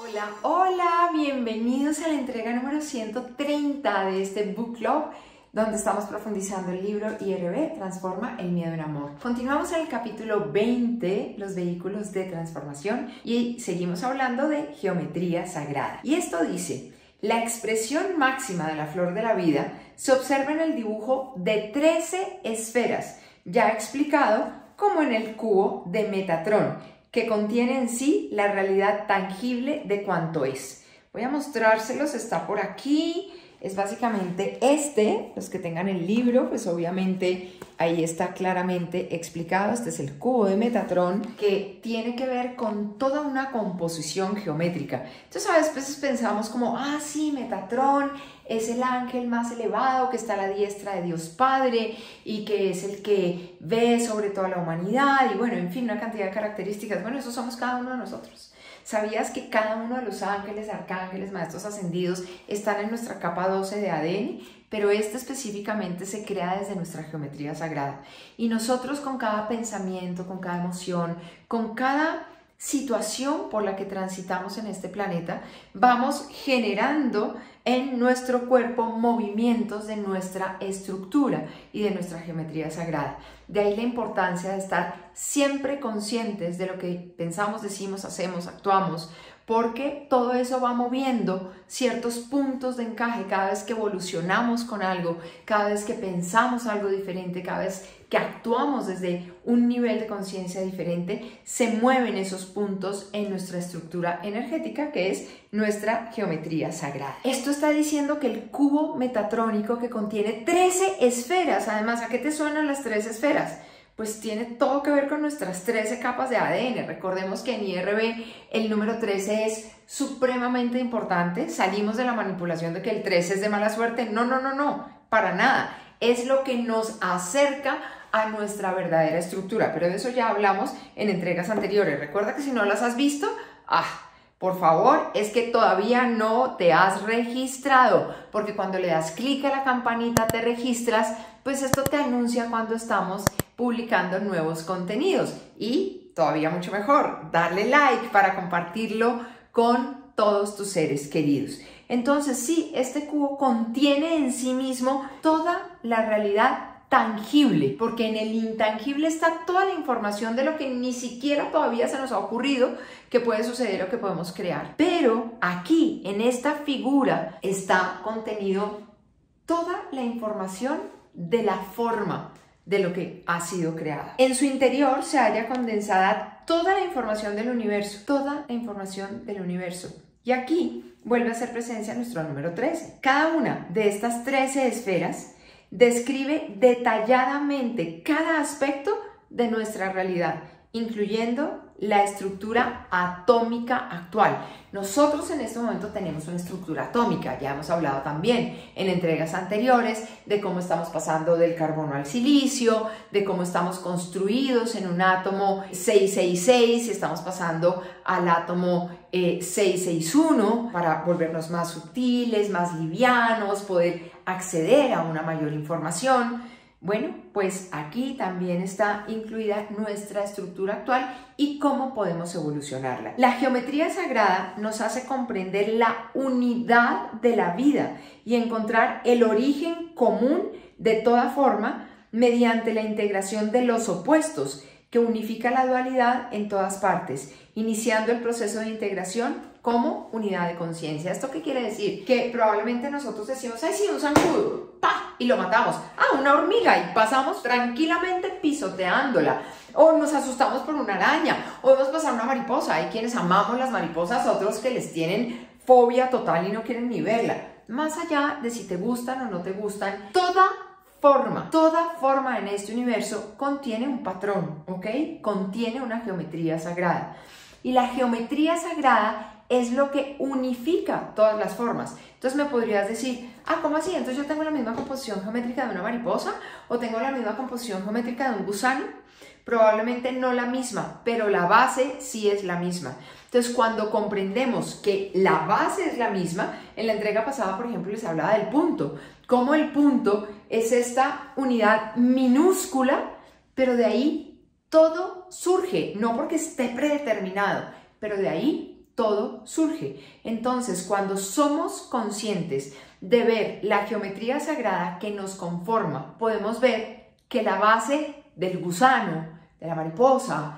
Hola, hola, bienvenidos a la entrega número 130 de este Book Club, donde estamos profundizando el libro IRB, Transforma el miedo en amor. Continuamos en el capítulo 20, los vehículos de transformación, y seguimos hablando de geometría sagrada. Y esto dice: la expresión máxima de la flor de la vida se observa en el dibujo de 13 esferas, ya explicado como en el cubo de Metatron, que contiene en sí la realidad tangible de cuanto es. Voy a mostrárselos, está por aquí. Es básicamente los que tengan el libro, pues obviamente ahí está claramente explicado. Este es el cubo de Metatron, que tiene que ver con toda una composición geométrica. Entonces a veces pensamos como, sí, Metatron es el ángel más elevado que está a la diestra de Dios Padre y que es el que ve sobre toda la humanidad y bueno, en fin, una cantidad de características. Bueno, eso somos cada uno de nosotros. ¿Sabías que cada uno de los ángeles, arcángeles, maestros ascendidos están en nuestra capa 12 de ADN? Pero este específicamente se crea desde nuestra geometría sagrada. Y nosotros con cada pensamiento, con cada emoción, con cada situación por la que transitamos en este planeta, vamos generando en nuestro cuerpo movimientos de nuestra estructura y de nuestra geometría sagrada. De ahí la importancia de estar siempre conscientes de lo que pensamos, decimos, hacemos, actuamos, porque todo eso va moviendo ciertos puntos de encaje cada vez que evolucionamos con algo, cada vez que pensamos algo diferente, cada vez que actuamos desde un nivel de conciencia diferente, se mueven esos puntos en nuestra estructura energética, que es nuestra geometría sagrada. Esto está diciendo que el cubo metatrónico, que contiene 13 esferas, además, ¿a qué te suenan las 13 esferas? Pues tiene todo que ver con nuestras 13 capas de ADN. Recordemos que en IRB el número 13 es supremamente importante. Salimos de la manipulación de que el 13 es de mala suerte. No, para nada. Es lo que nos acerca a nuestra verdadera estructura, pero de eso ya hablamos en entregas anteriores. Recuerda que si no las has visto, por favor, es que todavía no te has registrado, porque cuando le das clic a la campanita te registras, pues esto te anuncia cuando estamos publicando nuevos contenidos. Y todavía mucho mejor, darle like para compartirlo con todos tus seres queridos. Entonces sí, este cubo contiene en sí mismo toda la realidad tangible, porque en el intangible está toda la información de lo que ni siquiera todavía se nos ha ocurrido que puede suceder o que podemos crear. Pero aquí, en esta figura, está contenido toda la información de la forma de lo que ha sido creada. En su interior se halla condensada toda la información del universo, toda la información del universo. Y aquí vuelve a hacer presencia nuestro número 13. Cada una de estas 13 esferas describe detalladamente cada aspecto de nuestra realidad, incluyendo la estructura atómica actual. Nosotros en este momento tenemos una estructura atómica, ya hemos hablado también en entregas anteriores de cómo estamos pasando del carbono al silicio, de cómo estamos construidos en un átomo 666 y estamos pasando al átomo 661 para volvernos más sutiles, más livianos, poder acceder a una mayor información. Bueno, pues aquí también está incluida nuestra estructura actual y cómo podemos evolucionarla. La geometría sagrada nos hace comprender la unidad de la vida y encontrar el origen común de toda forma mediante la integración de los opuestos, que unifica la dualidad en todas partes, iniciando el proceso de integración como unidad de conciencia. ¿Esto qué quiere decir? Que probablemente nosotros decimos, sí, un zancudo, ¡pah!, y lo matamos. Una hormiga, y pasamos tranquilamente pisoteándola. O nos asustamos por una araña, o vemos pasar una mariposa. Hay quienes amamos las mariposas, otros que les tienen fobia total y no quieren ni verla. Más allá de si te gustan o no te gustan, toda forma en este universo contiene un patrón, ¿ok? Contiene una geometría sagrada. Y la geometría sagrada es lo que unifica todas las formas. Entonces me podrías decir, ¿cómo así? Entonces yo tengo la misma composición geométrica de una mariposa o tengo la misma composición geométrica de un gusano. Probablemente no la misma, pero la base sí es la misma. Entonces, cuando comprendemos que la base es la misma, en la entrega pasada, por ejemplo, les hablaba del punto. Cómo el punto es esta unidad minúscula, pero de ahí todo surge, no porque esté predeterminado, pero de ahí todo surge. Entonces, cuando somos conscientes de ver la geometría sagrada que nos conforma, podemos ver que la base del gusano, de la mariposa,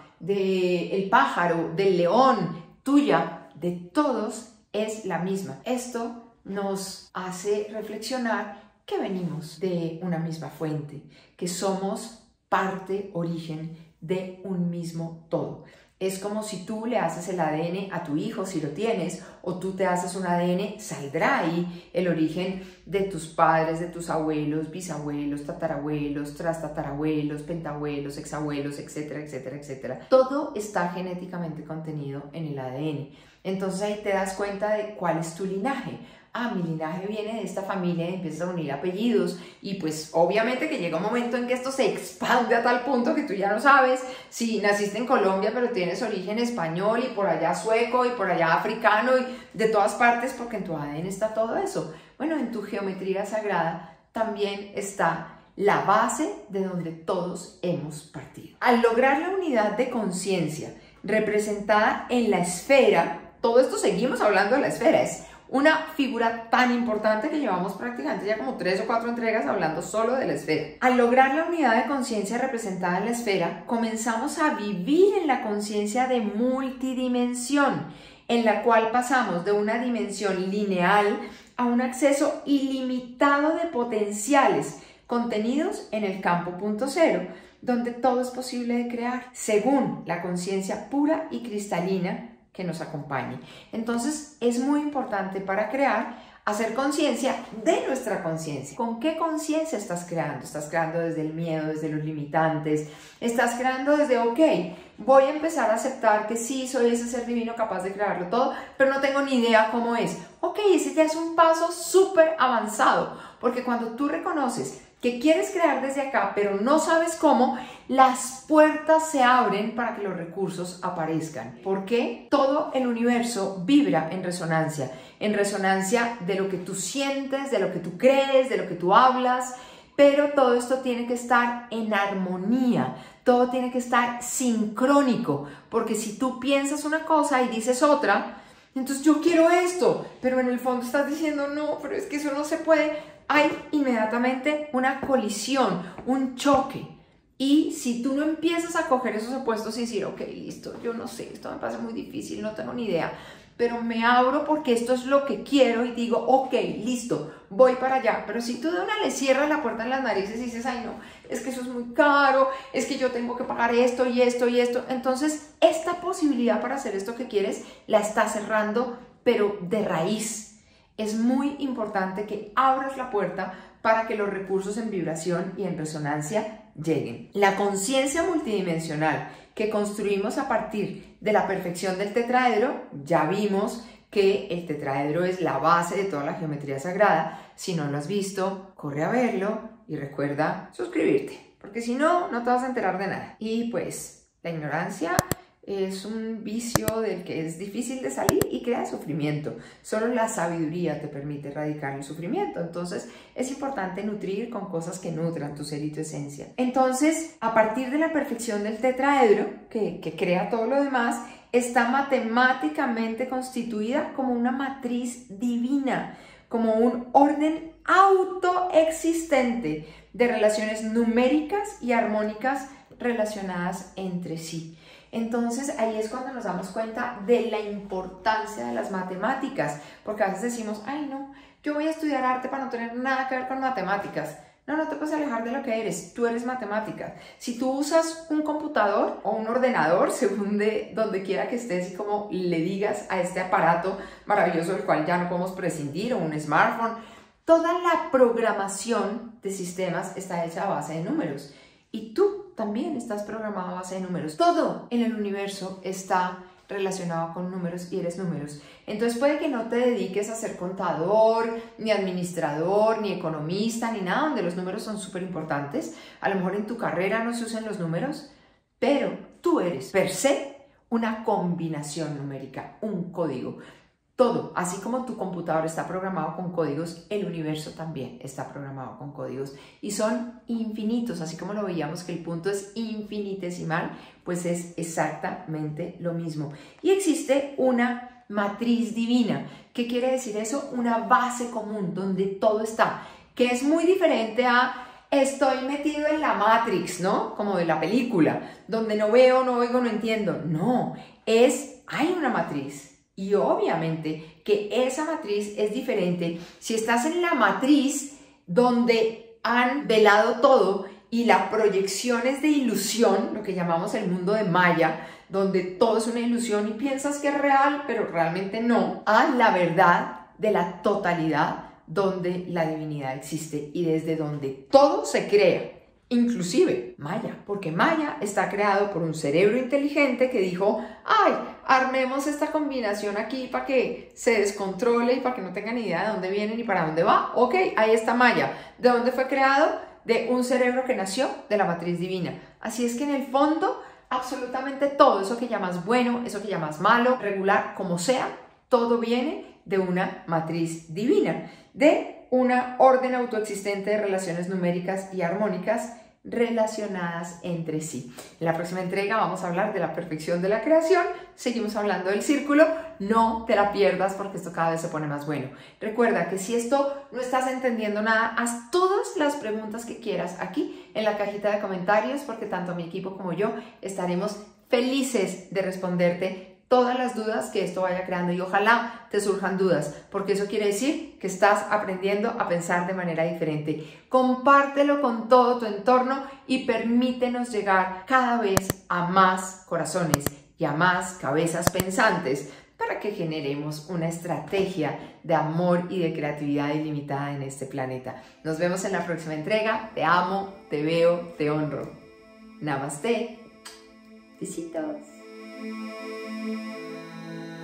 del pájaro, del león, tuya, de todos, es la misma. Esto nos hace reflexionar que venimos de una misma fuente, que somos parte, origen de un mismo todo. Es como si tú le haces el ADN a tu hijo, si lo tienes, o tú te haces un ADN, saldrá ahí el origen de tus padres, de tus abuelos, bisabuelos, tatarabuelos, trastatarabuelos, pentabuelos, exabuelos, etcétera, etcétera, etcétera. Todo está genéticamente contenido en el ADN. Entonces ahí te das cuenta de cuál es tu linaje. Ah, mi linaje viene de esta familia y empiezas a unir apellidos y pues obviamente que llega un momento en que esto se expande a tal punto que tú ya no sabes si naciste en Colombia pero tienes origen español y por allá sueco y por allá africano y de todas partes porque en tu ADN está todo eso. Bueno, en tu geometría sagrada también está la base de donde todos hemos partido. Al lograr la unidad de conciencia representada en la esfera, todo esto seguimos hablando de la esfera, es una figura tan importante que llevamos prácticamente ya como 3 o 4 entregas hablando solo de la esfera. Al lograr la unidad de conciencia representada en la esfera, comenzamos a vivir en la conciencia de multidimensión, en la cual pasamos de una dimensión lineal a un acceso ilimitado de potenciales contenidos en el campo punto cero, donde todo es posible de crear, según la conciencia pura y cristalina que nos acompañe. Entonces es muy importante para crear hacer conciencia de nuestra conciencia. ¿Con qué conciencia estás creando? ¿Estás creando desde el miedo, desde los limitantes? ¿Estás creando desde, ok, voy a empezar a aceptar que sí, soy ese ser divino capaz de crearlo todo, pero no tengo ni idea cómo es? Ok, ese ya es un paso súper avanzado, porque cuando tú reconoces que quieres crear desde acá, pero no sabes cómo, las puertas se abren para que los recursos aparezcan. Porque todo el universo vibra en resonancia de lo que tú sientes, de lo que tú crees, de lo que tú hablas, pero todo esto tiene que estar en armonía, todo tiene que estar sincrónico, porque si tú piensas una cosa y dices otra, entonces yo quiero esto, pero en el fondo estás diciendo no, pero es que eso no se puede. Hay inmediatamente una colisión, un choque. Y si tú no empiezas a coger esos opuestos y decir, ok, listo, yo no sé, esto me parece muy difícil, no tengo ni idea, pero me abro porque esto es lo que quiero y digo, ok, listo, voy para allá. Pero si tú de una le cierras la puerta en las narices y dices, ay no, es que eso es muy caro, es que yo tengo que pagar esto y esto y esto, entonces esta posibilidad para hacer esto que quieres la estás cerrando, pero de raíz. Es muy importante que abras la puerta para que los recursos en vibración y en resonancia lleguen. La conciencia multidimensional que construimos a partir de la perfección del tetraedro, ya vimos que el tetraedro es la base de toda la geometría sagrada. Si no lo has visto, corre a verlo y recuerda suscribirte, porque si no, no te vas a enterar de nada. Y pues, la ignorancia es un vicio del que es difícil de salir y crea sufrimiento. Solo la sabiduría te permite erradicar el sufrimiento. Entonces es importante nutrir con cosas que nutran tu ser y tu esencia. Entonces, a partir de la perfección del tetraedro, que crea todo lo demás, está matemáticamente constituida como una matriz divina, como un orden autoexistente de relaciones numéricas y armónicas relacionadas entre sí. Entonces ahí es cuando nos damos cuenta de la importancia de las matemáticas, porque a veces decimos, ay no, yo voy a estudiar arte para no tener nada que ver con matemáticas. No, no te puedes alejar de lo que eres, tú eres matemáticas. Si tú usas un computador o un ordenador, según de donde quiera que estés y como le digas a este aparato maravilloso del cual ya no podemos prescindir, o un smartphone, toda la programación de sistemas está hecha a base de números. Y tú también estás programado a base de números. Todo en el universo está relacionado con números y eres números. Entonces puede que no te dediques a ser contador, ni administrador, ni economista, ni nada, donde los números son súper importantes. A lo mejor en tu carrera no se usan los números, pero tú eres per se una combinación numérica, un código. Todo, así como tu computador está programado con códigos, el universo también está programado con códigos y son infinitos, así como lo veíamos que el punto es infinitesimal, pues es exactamente lo mismo. Y existe una matriz divina. ¿Qué quiere decir eso? Una base común donde todo está, que es muy diferente a estoy metido en la Matrix, ¿no? Como de la película, donde no veo, no oigo, no entiendo. No, hay una matriz y obviamente que esa matriz es diferente. Si estás en la matriz donde han velado todo y la proyección es de ilusión, lo que llamamos el mundo de Maya, donde todo es una ilusión y piensas que es real, pero realmente no, a la verdad de la totalidad, donde la divinidad existe y desde donde todo se crea, inclusive Maya, porque Maya está creado por un cerebro inteligente que dijo, ay, armemos esta combinación aquí para que se descontrole y para que no tengan idea de dónde viene ni para dónde va. Ok, ahí está Maya. ¿De dónde fue creado? De un cerebro que nació de la matriz divina. Así es que en el fondo, absolutamente todo, eso que llamas bueno, eso que llamas malo, regular, como sea, todo viene de una matriz divina, de una orden autoexistente de relaciones numéricas y armónicas relacionadas entre sí. En la próxima entrega vamos a hablar de la perfección de la creación, seguimos hablando del círculo, no te la pierdas porque esto cada vez se pone más bueno. Recuerda que si esto no estás entendiendo nada, haz todas las preguntas que quieras aquí en la cajita de comentarios porque tanto mi equipo como yo estaremos felices de responderte todas las dudas que esto vaya creando y ojalá te surjan dudas, porque eso quiere decir que estás aprendiendo a pensar de manera diferente. Compártelo con todo tu entorno y permítenos llegar cada vez a más corazones y a más cabezas pensantes para que generemos una estrategia de amor y de creatividad ilimitada en este planeta. Nos vemos en la próxima entrega. Te amo, te veo, te honro. Namaste. Besitos.